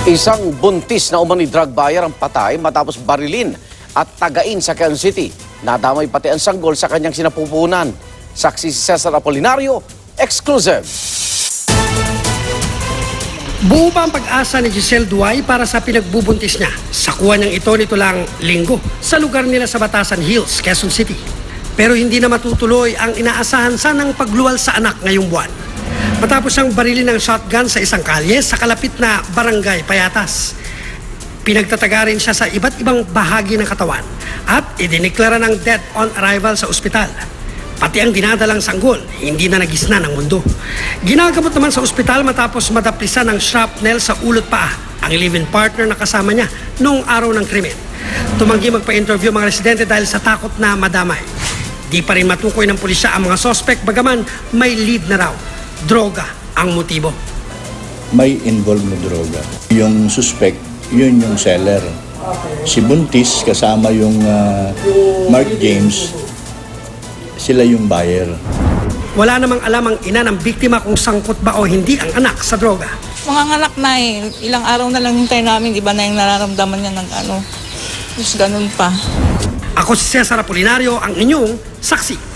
Isang buntis na umani drug buyer ang patay matapos barilin at tagain sa Quezon City. Nadamay pati ang sanggol sa kanyang sinapupunan. Saksi si Cesar Apolinario, exclusive. Buo pa ang pag-asa ni Giselle Duay para sa pinagbubuntis niya. Sakuha niyang ito nito lang linggo sa lugar nila sa Batasan Hills, Quezon City. Pero hindi na matutuloy ang inaasahan sanang pagluwal sa anak ngayong buwan. Matapos ang barilin ng shotgun sa isang kalye sa kalapit na Barangay Payatas. Pinagtataga rin siya sa iba't ibang bahagi ng katawan at idiniklara ng dead on arrival sa ospital. Pati ang dinadalang sanggol, hindi na nagisna ng mundo. Ginagamot naman sa ospital matapos madaplisan ng shrapnel sa ulot paa ang live-in partner na kasama niya noong araw ng krimen. Tumanggi magpa-interview mga residente dahil sa takot na madamay. Di pa rin matukoy ng pulisya ang mga sospek bagaman may lead na raw. Droga ang motibo. May involved na droga. Yung suspect, yun yung seller. Si Buntis kasama yung Mark James, sila yung buyer. Wala namang alam ang ina ng biktima kung sangkot ba o hindi ang anak sa droga. Mga anak na ilang araw na lang hintay namin, iba na yung nararamdaman niya ng ano. Tapos ganun pa. Ako si Cesar Apolinario, ang inyong saksi.